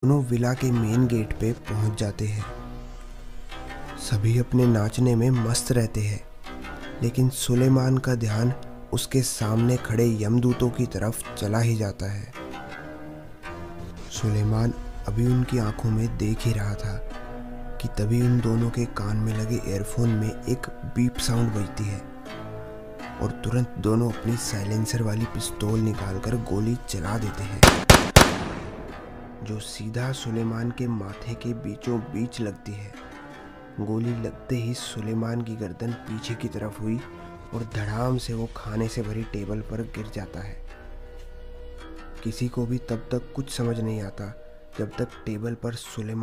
दोनों विला के main gate पे पहुंच जाते हैं। सभी अपने नाचने में मस्त रहते हैं, लेकिन सुलेमान का ध्यान उसके सामने खड़े यमदूतों की तरफ चला ही जाता है। सुलेमान अभी उनकी आंखों में देख ही रहा था कि तभी उन दोनों के कान में लगे एयरफोन में एक बीप साउंड बजती है और तुरंत दोनों अपनी साइलेंसर वाली पिस्तौल निकालकर गोली चला देते हैं, जो सीधा सुलेमान के माथे के बीचों बीच लगती है। गोली लगते ही सुलेमान की गर्दन पीछे की तरफ हुई और धड़ाम से वो खाने से भरी टेबल पर गिर जाता है। किसी को भी तब तक कुछ समझ नहीं आता जब तक टेबल पर सुलेमान